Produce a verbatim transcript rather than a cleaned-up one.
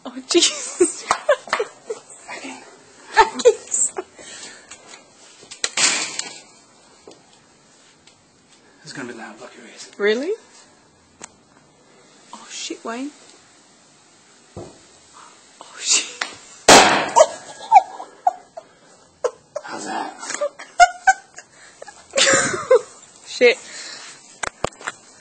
Oh, Jesus. Hacking. It's gonna be loud, block your ears. Really? Oh, shit, Wayne. Oh, shit. How's that? Shit.